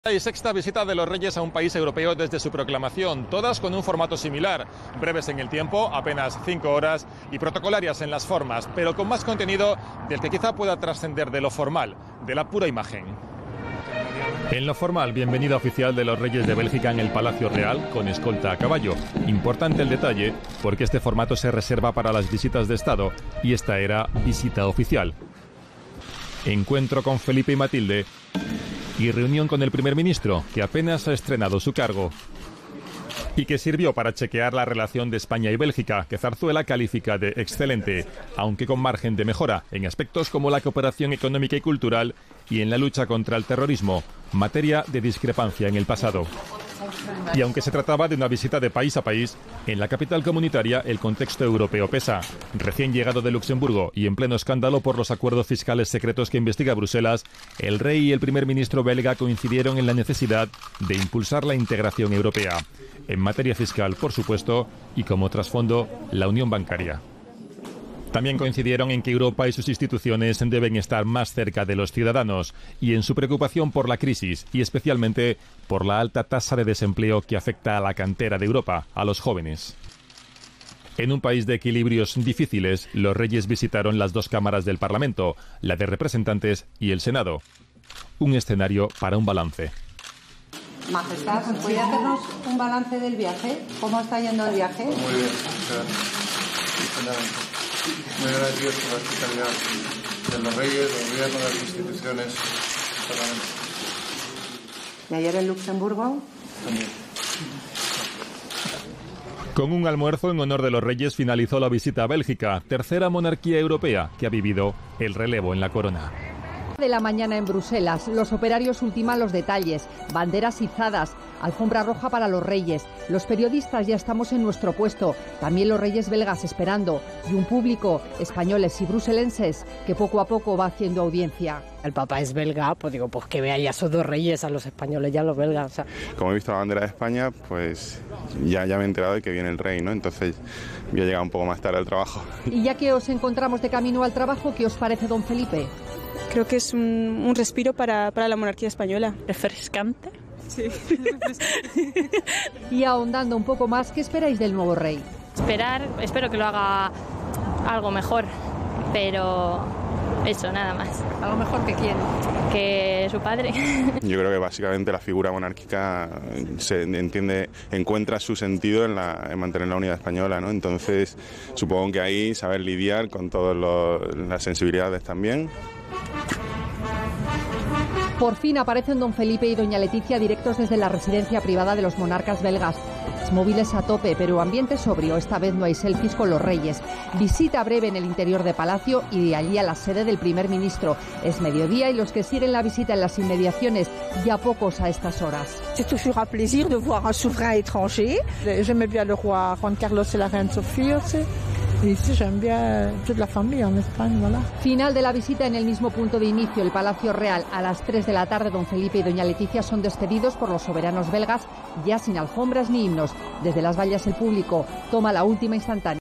Y sexta visita de los Reyes a un país europeo desde su proclamación, todas con un formato similar, breves en el tiempo, apenas 5 horas, y protocolarias en las formas, pero con más contenido del que quizá pueda trascender de lo formal, de la pura imagen. En lo formal, bienvenida oficial de los Reyes de Bélgica en el Palacio Real, con escolta a caballo. Importante el detalle, porque este formato se reserva para las visitas de Estado, y esta era visita oficial. Encuentro con Felipe y Matilde, y reunión con el primer ministro, que apenas ha estrenado su cargo, y que sirvió para chequear la relación de España y Bélgica, que Zarzuela califica de excelente, aunque con margen de mejora, en aspectos como la cooperación económica y cultural y en la lucha contra el terrorismo, materia de discrepancia en el pasado. Y aunque se trataba de una visita de país a país, en la capital comunitaria el contexto europeo pesa. Recién llegado de Luxemburgo y en pleno escándalo por los acuerdos fiscales secretos que investiga Bruselas, el rey y el primer ministro belga coincidieron en la necesidad de impulsar la integración europea. En materia fiscal, por supuesto, y como trasfondo, la unión bancaria. También coincidieron en que Europa y sus instituciones deben estar más cerca de los ciudadanos y en su preocupación por la crisis y especialmente por la alta tasa de desempleo que afecta a la cantera de Europa, a los jóvenes. En un país de equilibrios difíciles, los reyes visitaron las dos cámaras del Parlamento, la de Representantes y el Senado. Un escenario para un balance. Majestad, ¿puede hacernos un balance del viaje? ¿Cómo está yendo el viaje? Muy bien, muy agradecidos por la hospitalidad de los reyes, del gobierno, de las instituciones. ¿Y ayer en Luxemburgo? También. Con un almuerzo en honor de los reyes finalizó la visita a Bélgica, tercera monarquía europea que ha vivido el relevo en la corona. De la mañana en Bruselas, los operarios ultiman los detalles, banderas izadas, alfombra roja para los reyes. Los periodistas ya estamos en nuestro puesto, también los reyes belgas esperando, y un público, españoles y bruselenses, que poco a poco va haciendo audiencia. El Papa es belga, pues digo, pues que vea ya a esos dos reyes, a los españoles y a los belgas. O sea. Como he visto la bandera de España, pues ya me he enterado de que viene el rey, ¿no? Entonces voy a llegar un poco más tarde al trabajo. Y ya que os encontramos de camino al trabajo, ¿qué os parece, don Felipe? Creo que es un respiro para la monarquía española. Refrescante. Sí. Y ahondando un poco más, ¿qué esperáis del nuevo rey? Espero que lo haga algo mejor, pero eso, nada más. ¿Algo mejor que quién? Que su padre. Yo creo que básicamente la figura monárquica encuentra su sentido en mantener la unidad española, ¿no? Entonces, supongo que ahí saber lidiar con todas las sensibilidades también. Por fin aparecen don Felipe y doña Leticia directos desde la residencia privada de los monarcas belgas. Móviles a tope, pero ambiente sobrio. Esta vez no hay selfies con los reyes. Visita breve en el interior de Palacio y de allí a la sede del primer ministro. Es mediodía y los que siguen la visita en las inmediaciones, ya pocos a estas horas. C'est toujours un plaisir de voir un souverain étranger. J'aimais bien le roi Juan Carlos y la reine Sofía aussi. Y sí, j'aime bien toute la familia en España, voilà. Final de la visita en el mismo punto de inicio, el Palacio Real. A las 3 de la tarde, don Felipe y doña Leticia son despedidos por los soberanos belgas, ya sin alfombras ni himnos. Desde las vallas el público toma la última instantánea.